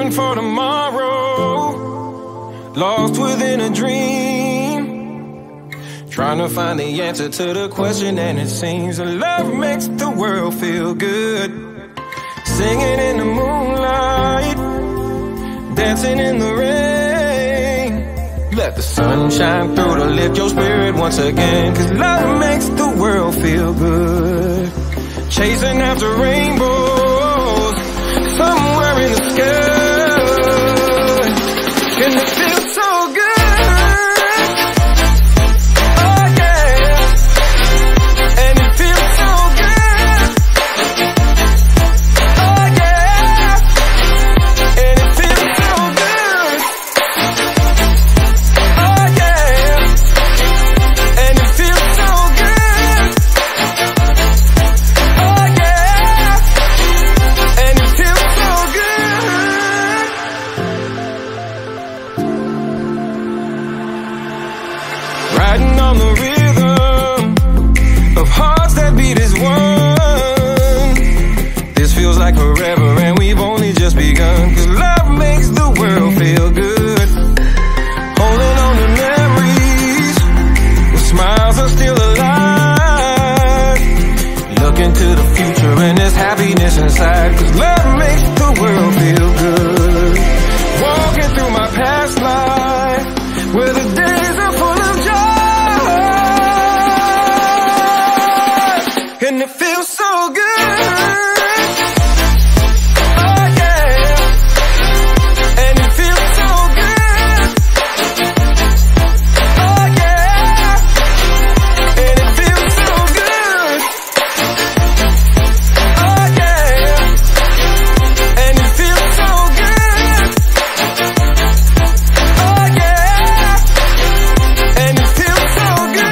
waiting for tomorrow, lost within a dream, trying to find the answer to the question, and it seems that love makes the world feel good. Singing in the moonlight, dancing in the rain, let the sun shine through to lift your spirit once again, 'cause love makes the world feel good. Chasing after rainbows somewhere in the sky, and it feels so good. Oh yeah, and it feels so good. Oh yeah, and it feels so good. Oh yeah, and it feels so good. Oh yeah, and it feels so good. Riding on the rhythm of hearts that beat as one. This feels like forever and we've only just begun, 'cause love makes the world feel good. Holding on to memories where smiles are still alive. Looking to the future and there's happiness inside, 'cause love makes the world feel good. Walking through my past life where the days are full of joy, and it feels so good. Oh yeah, and it feels so good. Oh yeah, and it feels so good. Oh yeah, and it feels so good. Oh yeah, and it feels so good.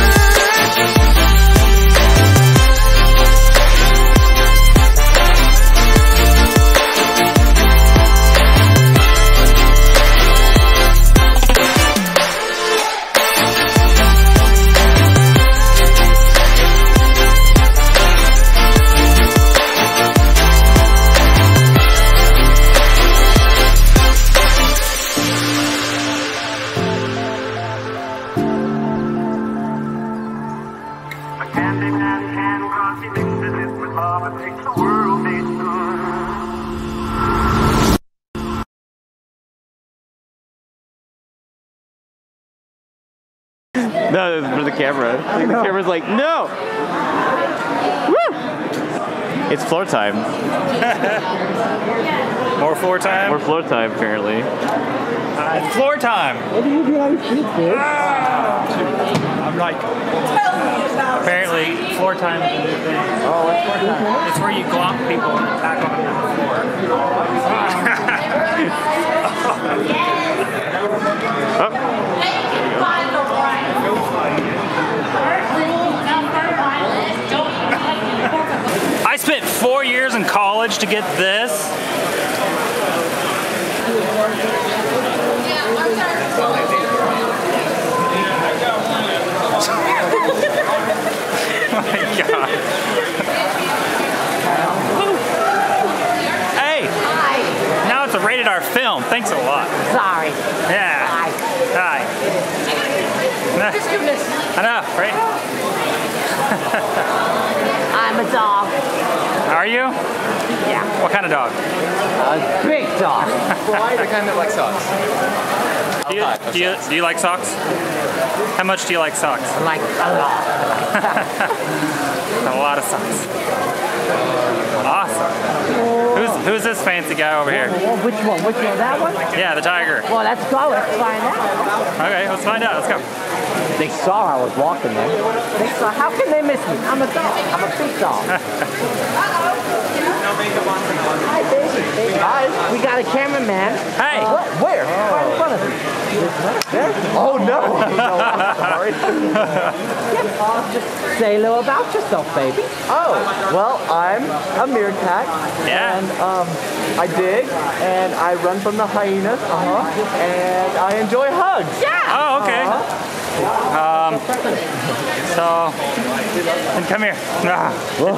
Candyman can cause he mixes it with love and makes the world taste good. No, for the camera. Like, the camera's like, no! Woo! It's floor time. More floor time? More floor time, apparently. It's floor time! What do you do on your feet, dude? I'm like... Apparently, floor time is a new thing. Oh, what's floor time? It's where you glomp people and attack on them on the floor. Oh. I spent 4 years in college to get this. Oh my God. Hey! Hi. Now it's a rated R film. Thanks a lot. Sorry. Yeah. Hi. Hi. Just do this. I know, right? I'm a dog. Are you? Yeah. What kind of dog? A big dog. The kind that likes socks. Do you like socks? How much do you like socks? Like a lot. A lot of socks. Awesome. Who's this fancy guy over here? Well, which one? Which one? That one? Yeah, the tiger. Well, let's go. Let's find out. Okay, let's find out. Let's go. They saw I was walking there. They saw, how can they miss me? I'm a dog. I'm a big dog. Hi, baby. Hi. We got a cameraman. Hey. What? Where? Right in front of me. There? Oh, no. No, I'm sorry. Just say a little about yourself, baby. Oh, well, I'm a meerkat. Yeah. And I dig, and I run from the hyenas. And I enjoy hugs. Yeah. Oh, okay. So, and come here.